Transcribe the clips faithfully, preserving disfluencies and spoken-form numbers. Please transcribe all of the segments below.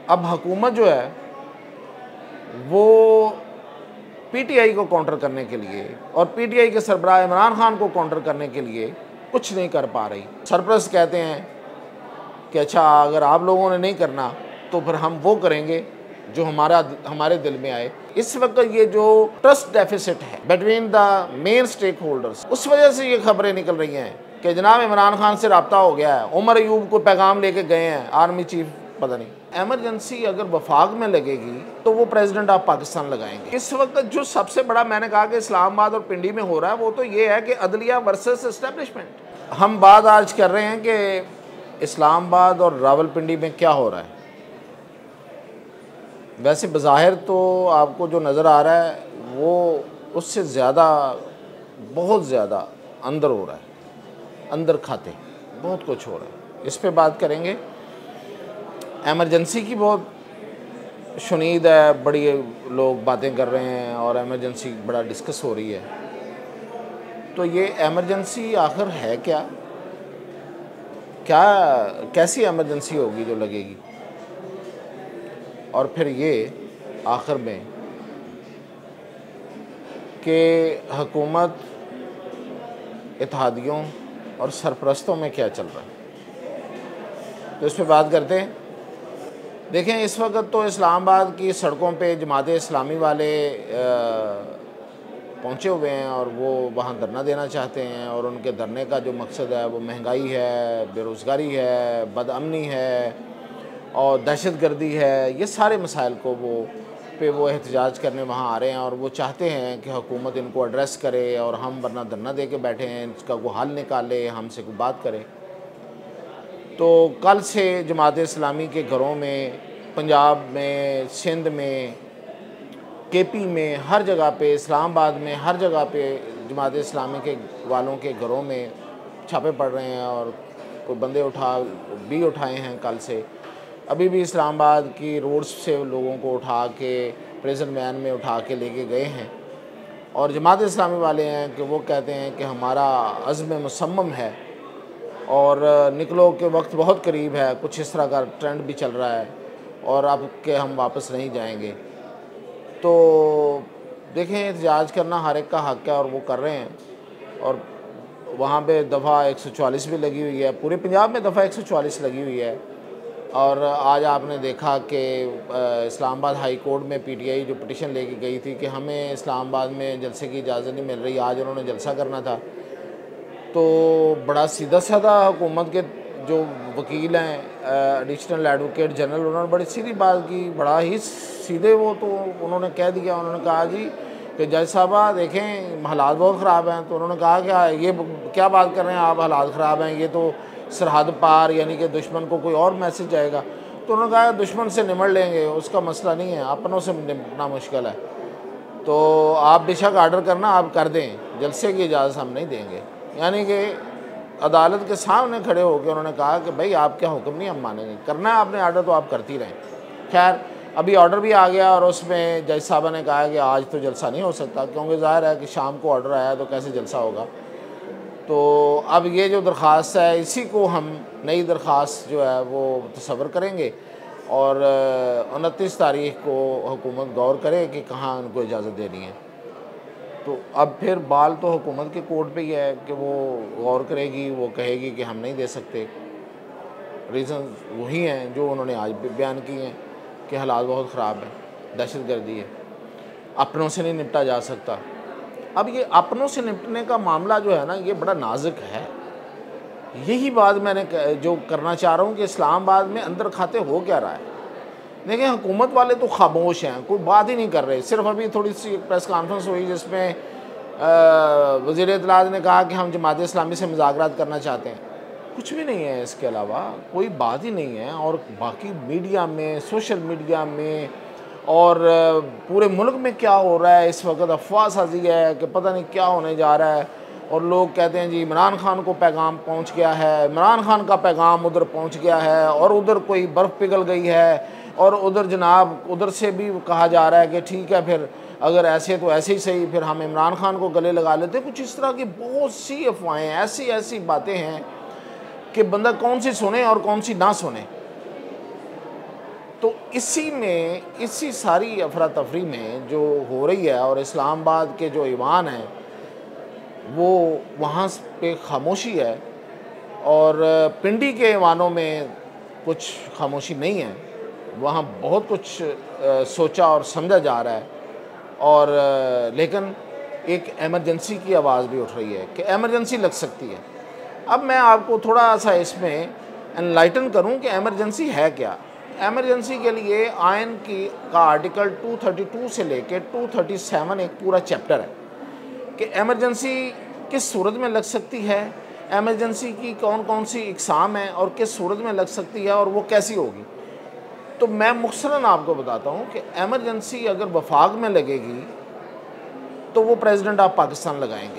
अब हुकूमत जो है वो पीटीआई को काउंटर करने के लिए और पीटीआई के सरबराह इमरान खान को काउंटर करने के लिए कुछ नहीं कर पा रही। सरप्रस्त कहते हैं कि अच्छा अगर आप लोगों ने नहीं करना तो फिर हम वो करेंगे जो हमारा हमारे दिल में आए। इस वक्त ये जो ट्रस्ट डेफिसिट है between the main stakeholders, उस वजह से ये खबरें निकल रही हैं कि जनाब इमरान खान से रब्ता हो गया है, उमर अयूब को पैगाम लेके गए हैं आर्मी चीफ, पता नहीं। एमरजेंसी अगर वफाक में लगेगी तो वो प्रेसिडेंट ऑफ पाकिस्तान लगाएंगे। इस वक्त जो सबसे बड़ा मैंने कहा कि इस्लामाबाद और पिंडी में हो रहा है वो तो ये है कि अदलिया वर्सेस एस्टेब्लिशमेंट। हम बात आज कर रहे हैं कि इस्लामाबाद और रावलपिंडी में क्या हो रहा है। वैसे बज़ाहिर तो आपको जो नज़र आ रहा है वो उससे ज़्यादा, बहुत ज़्यादा अंदर हो रहा है, अंदर खाते बहुत कुछ हो रहा है। इस पे बात करेंगे। एमरजेंसी की बहुत शुनीद है, बड़ी लोग बातें कर रहे हैं और एमरजेंसी बड़ा डिस्कस हो रही है। तो ये एमरजेंसी आखिर है क्या, क्या कैसी एमरजेंसी होगी जो लगेगी, और फिर ये आखिर में कि हुकूमत, इत्तेहादियों और सरपरस्तों में क्या चल रहा है, तो इस पर बात करते हैं। देखें इस वक्त तो इस्लामाबाद की सड़कों पे जमात इस्लामी वाले पहुंचे हुए हैं और वो वहाँ धरना देना चाहते हैं, और उनके धरने का जो मकसद है वो महंगाई है, बेरोज़गारी है, बदअमनी है और दहशतगर्दी है। ये सारे मसाइल को वो पे वो एहतजाज करने वहाँ आ रहे हैं और वो चाहते हैं कि हुकूमत इनको एड्रेस करे और हम वरना धरना दे के बैठे हैं, इसका कोई हल निकाले, हमसे कोई बात करे। तो कल से जमात इस्लामी के घरों में, पंजाब में, सिंध में, केपी में, हर जगह पे, इस्लामाबाद में हर जगह पे जमात इस्लामी के वालों के घरों में छापे पड़ रहे हैं और कोई बंदे उठा भी उठाए हैं। कल से अभी भी इस्लामाबाद की रोड्स से लोगों को उठा के प्रिजन वैन में उठा के लेके गए हैं, और जमात इस्लामी वाले हैं कि वो कहते हैं कि हमारा अज़्म मुसम्मम है और निकलो के वक्त बहुत करीब है, कुछ इस तरह का ट्रेंड भी चल रहा है और अब के हम वापस नहीं जाएंगे। तो देखें एहतजाज करना हर एक का हक़ है और वो कर रहे हैं, और वहाँ पे दफ़ा एक सौ चालीस भी लगी हुई है, पूरे पंजाब में दफ़ा एक सौ चालीस लगी हुई है। और आज आपने देखा कि इस्लामाबाद हाई कोर्ट में पीटीआई जो पिटिशन लेके गई थी कि हमें इस्लामाबाद में जलसे की इजाज़त नहीं मिल रही, आज उन्होंने जलसा करना था। तो बड़ा सीधा साधा हुकूमत के जो वकील हैं, एडिशनल एडवोकेट जनरल, उन्होंने बड़ी सीधी बात की, बड़ा ही सीधे वो तो उन्होंने कह दिया। उन्होंने कहा जी कि जज साहबा देखें हालात बहुत ख़राब हैं। तो उन्होंने कहा कि ये क्या बात कर रहे हैं आप, हालात ख़राब हैं, ये तो सरहद पार, यानी कि दुश्मन को कोई और मैसेज जाएगा। तो उन्होंने कहा दुश्मन से निमट लेंगे, उसका मसला नहीं है, अपनों से निपटना मुश्किल है। तो आप बेशक आर्डर करना, आप कर दें, जलसे की इजाज़त हम नहीं देंगे। यानी कि अदालत के सामने खड़े होकर उन्होंने कहा कि भाई आपका हुक्म नहीं हम मानेंगे, करना है आपने आर्डर तो आप करती रहें। खैर अभी ऑर्डर भी आ गया और उसमें जज साहबा ने कहा कि आज तो जलसा नहीं हो सकता, क्योंकि ज़ाहिर है कि शाम को ऑर्डर आया तो कैसे जलसा होगा। तो अब ये जो दरख्वास्त है इसी को हम नई दरख्वास्त जो है वो तसव्वुर करेंगे और उनतीस तारीख को हुकूमत गौर करे कि कहाँ उनको इजाज़त देनी है। तो अब फिर बाल तो हुकूमत के कोर्ट पे ही है कि वो गौर करेगी, वो कहेगी कि हम नहीं दे सकते। रीज़न वही हैं जो उन्होंने आज भी बयान किए हैं कि हालात बहुत ख़राब है, दहशतगर्दी है, अपनों से नहीं निपटा जा सकता। अब ये अपनों से निपटने का मामला जो है ना, ये बड़ा नाजुक है। यही बात मैंने जो करना चाह रहा हूँ कि इस्लामाबाद में अंदर खाते हो क्या रहा है। देखिए हुकूमत वाले तो खामोश हैं, कोई बात ही नहीं कर रहे। सिर्फ अभी थोड़ी सी प्रेस कॉन्फ्रेंस हुई जिसमें वज़ीर इत्तलात ने कहा कि हम जमात इस्लामी से मुज़ाकरात करना चाहते हैं, कुछ भी नहीं है, इसके अलावा कोई बात ही नहीं है। और बाकी मीडिया में, सोशल मीडिया में और पूरे मुल्क में क्या हो रहा है इस वक्त, अफवाह साजी है कि पता नहीं क्या होने जा रहा है। और लोग कहते हैं जी इमरान खान को पैगाम पहुंच गया है, इमरान खान का पैगाम उधर पहुंच गया है और उधर कोई बर्फ़ पिघल गई है, और उधर जनाब उधर से भी कहा जा रहा है कि ठीक है फिर अगर ऐसे तो ऐसे ही सही, फिर हम इमरान खान को गले लगा लेते। कुछ इस तरह की बहुत सी अफवाहें, ऐसी ऐसी बातें हैं कि बंदा कौन सी सुने और कौन सी ना सुने। तो इसी में, इसी सारी अफरा तफरी में जो हो रही है, और इस्लामाबाद के जो ईवान हैं वो वहाँ पे खामोशी है, और पिंडी के ईवानों में कुछ खामोशी नहीं है। वहाँ बहुत कुछ आ, सोचा और समझा जा रहा है, और आ, लेकिन एक एमरजेंसी की आवाज़ भी उठ रही है कि एमरजेंसी लग सकती है। अब मैं आपको थोड़ा सा इसमें एनलाइटन करूं कि एमरजेंसी है क्या। एमरजेंसी के लिए आयन की का आर्टिकल दो सौ बत्तीस से लेकर दो सौ सैंतीस एक पूरा चैप्टर है कि एमरजेंसी किस सूरत में लग सकती है, एमरजेंसी की कौन कौन सी इकसाम है और किस सूरत में लग सकती है और वो कैसी होगी। तो मैं मुख्तसरन आपको बताता हूँ कि एमरजेंसी अगर वफाक में लगेगी तो वो प्रेसिडेंट ऑफ पाकिस्तान लगाएंगे,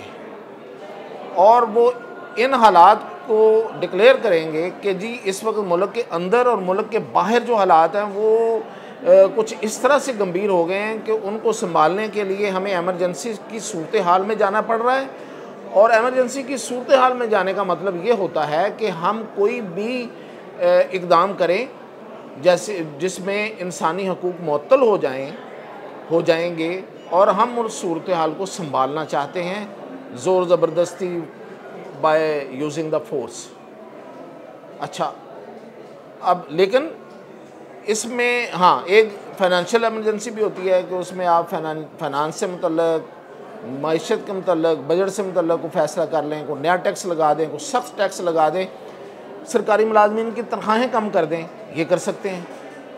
और वो इन हालात को डिक्लेयर करेंगे कि जी इस वक्त मुल्क के अंदर और मुल्क के बाहर जो हालात हैं वो आ, कुछ इस तरह से गंभीर हो गए हैं कि उनको संभालने के लिए हमें एमरजेंसी की सूरत हाल में जाना पड़ रहा है। और एमरजेंसी की सूरत हाल में जाने का मतलब ये होता है कि हम कोई भी इक़दाम करें जैसे जिसमें इंसानी हकूक़ मुअत्तल हो जाएं हो जाएंगे और हम उस सूरत हाल को संभालना चाहते हैं ज़ोर ज़बरदस्ती बाय यूजिंग द फोर्स। अच्छा, अब लेकिन इसमें हाँ एक फ़ाइनेंशियल एमरजेंसी भी होती है कि उसमें आप फाइनेंस से मुतल्लक, मईशत के मुतल्लक, बजट से मुतल्लक को फ़ैसला कर लें, को नया टैक्स लगा दें, को सख्त टैक्स लगा दें, सरकारी मुलाजमीन की तनख्वाहें कम कर दें, ये कर सकते हैं।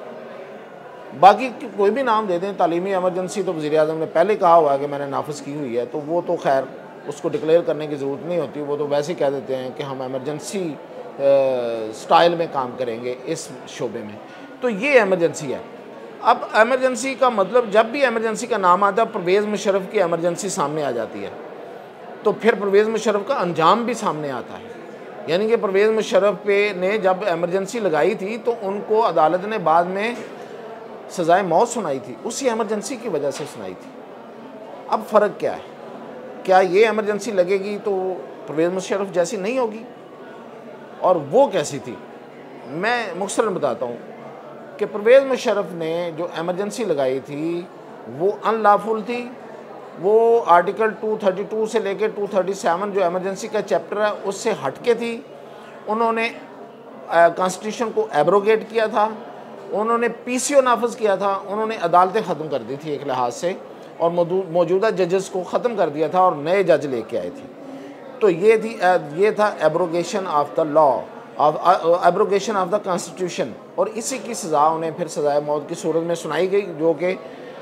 बाकी कोई भी नाम दे दें। तालीमी एमरजेंसी तो वज़ीर आज़म ने पहले कहा हुआ है कि मैंने नाफिज की हुई है, तो वो तो खैर उसको डिक्लेयर करने की ज़रूरत नहीं होती, वो तो वैसे ही कह देते हैं कि हम एमरजेंसी स्टाइल में काम करेंगे इस शोबे में। तो ये एमरजेंसी है। अब एमरजेंसी का मतलब, जब भी एमरजेंसी का नाम आता है परवेज़ मुशर्रफ की एमरजेंसी सामने आ जाती है, तो फिर परवेज़ मुशर्रफ का अंजाम भी सामने आता है। यानी कि परवेज़ मुशर्रफ पे ने जब एमरजेंसी लगाई थी तो उनको अदालत ने बाद में सज़ाए मौत सुनाई थी, उसी एमरजेंसी की वजह से सुनाई थी। अब फ़र्क क्या है, क्या ये एमरजेंसी लगेगी तो परवेज़ मुशर्रफ जैसी नहीं होगी, और वो कैसी थी? मैं मुख्तसरन बताता हूँ कि परवेज़ मुशर्रफ ने जो एमरजेंसी लगाई थी वो अनलॉफुल थी। वो आर्टिकल दो सौ बत्तीस से लेकर दो सौ सैंतीस जो एमरजेंसी का चैप्टर है उससे हटके थी। उन्होंने कॉन्स्टिट्यूशन को एब्रोगेट किया था, उन्होंने पीसीओ नाफिज किया था, उन्होंने अदालतें ख़त्म कर दी थी एक लिहाज से, और मौजूदा जजेस को ख़त्म कर दिया था और नए जज लेके आए थे। तो ये थी ये था abrogation of the law, of abrogation of the constitution, और इसी की सज़ा उन्हें फिर सज़ाए मौत की सूरत में सुनाई गई, जो कि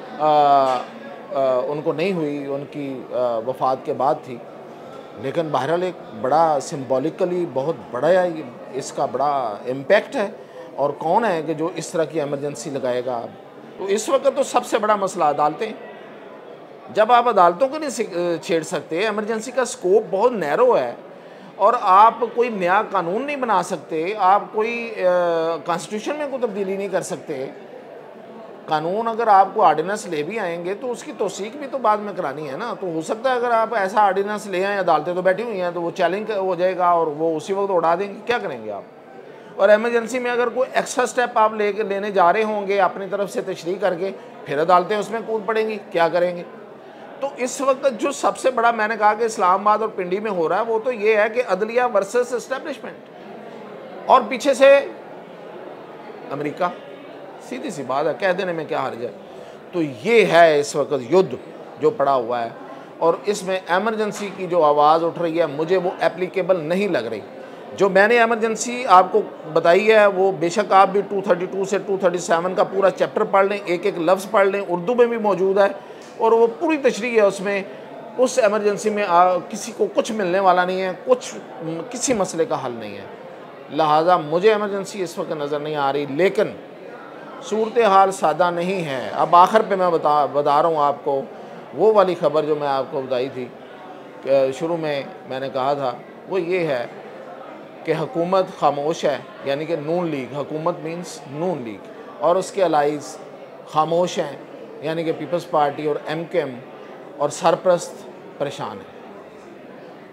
उनको नहीं हुई, उनकी वफ़ात के बाद थी। लेकिन बहरहाल एक बड़ा सिम्बॉलिकली बहुत बड़ा इसका बड़ा इम्पेक्ट है, और कौन है कि जो इस तरह की एमरजेंसी लगाएगा। तो इस वक्त तो सबसे बड़ा मसला अदालतें। जब आप अदालतों को नहीं छेड़ सकते, एमरजेंसी का स्कोप बहुत नैरो है, और आप कोई नया कानून नहीं बना सकते, आप कोई कॉन्स्टिट्यूशन में कोई तब्दीली नहीं कर सकते। कानून अगर आपको आर्डिनेंस ले भी आएंगे तो उसकी तौसीक भी तो बाद में करानी है ना। तो हो सकता है अगर आप ऐसा आर्डिनेंस ले आएँ, अदालतें तो बैठी हुई हैं, तो वो चैलेंज हो जाएगा और वो उसी वक्त उड़ा देंगे, क्या करेंगे आप। और एमरजेंसी में अगर कोई एक्स्ट्रा स्टेप आप ले लेने जा रहे होंगे अपनी तरफ से तशरीह करके, फिर अदालतें उसमें कूद पड़ेंगी, क्या करेंगे। तो इस वक्त जो सबसे बड़ा मैंने कहा कि इस्लामाबाद और पिंडी में हो रहा है वो तो ये है कि अदलिया वर्सेस एस्टेब्लिशमेंट, और पीछे से अमेरिका। सीधी सी बात है, कह देने में क्या हर्ज है। तो ये है इस वक्त युद्ध जो पड़ा हुआ है, और इसमें एमरजेंसी की जो आवाज़ उठ रही है मुझे वो एप्लीकेबल नहीं लग रही। जो मैंने एमरजेंसी आपको बताई है वो बेशक आप भी दो सौ बत्तीस से दो सौ सैंतीस का पूरा चैप्टर पढ़ लें, एक एक लफ्ज़ पढ़ लें, उर्दू में भी मौजूद है, और वो पूरी तशरीह है उसमें। उस एमरजेंसी में आ, किसी को कुछ मिलने वाला नहीं है, कुछ किसी मसले का हल नहीं है। लिहाजा मुझे एमरजेंसी इस वक्त नज़र नहीं आ रही, लेकिन सूरत हाल सादा नहीं है। अब आखिर पे मैं बता बता रहा हूँ आपको वो वाली ख़बर जो मैं आपको बताई थी कि शुरू में मैंने कहा था, वो ये है कि हुकूमत खामोश है, यानी कि नून लीग, हुकूमत मीन्स नून लीग, और उसके अलाइज खामोश हैं, यानी कि पीपल्स पार्टी और एम के एम और सरप्रस्त परेशान है।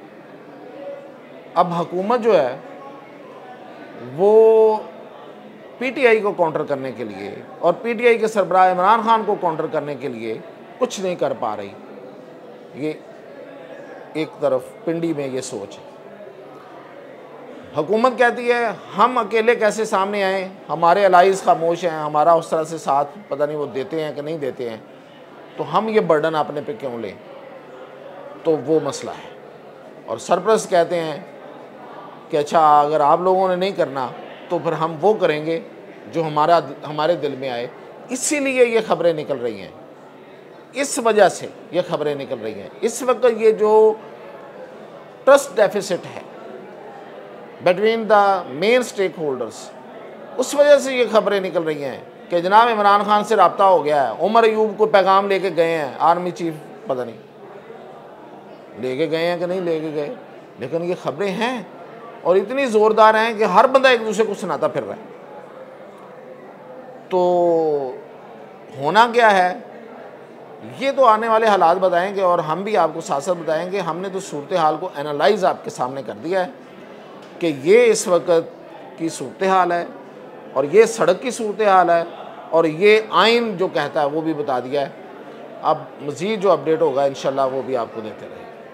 अब हुकूमत जो है वो पीटीआई को काउंटर करने के लिए और पीटीआई के सरबराह इमरान खान को काउंटर करने के लिए कुछ नहीं कर पा रही। ये एक तरफ पिंडी में ये सोच है। हुकूमत कहती है हम अकेले कैसे सामने आए, हमारे अलाइज खामोश हैं, हमारा उस तरह से साथ पता नहीं वो देते हैं कि नहीं देते हैं, तो हम ये बर्डन अपने पे क्यों लें, तो वो मसला है। और सरप्रस्त कहते हैं कि अच्छा अगर आप लोगों ने नहीं करना तो फिर हम वो करेंगे जो हमारा हमारे दिल में आए। इसीलिए ये खबरें निकल रही हैं, इस वजह से ये खबरें निकल रही हैं। इस वक्त ये जो ट्रस्ट डेफिसिट है between the main stakeholders, उस वजह से ये खबरें निकल रही हैं कि जनाब इमरान खान से रब्ता हो गया है, उमर अयूब को पैगाम लेके गए हैं आर्मी चीफ, पता नहीं लेके गए हैं कि नहीं लेके गए, लेकिन ये खबरें हैं और इतनी ज़ोरदार हैं कि हर बंदा एक दूसरे को सुनाता फिर रहा है। तो होना क्या है ये तो आने वाले हालात बताएंगे और हम भी आपको साथ साथ बताएंगे। हमने तो सूरत हाल को एनालाइज आपके सामने कर दिया है कि ये इस वक्त की सूरत हाल है और ये सड़क की सूरत हाल है और ये आइन जो कहता है वो भी बता दिया है। अब मज़ीद जो अपडेट होगा इंशाल्लाह वो भी आपको देते रहेंगे।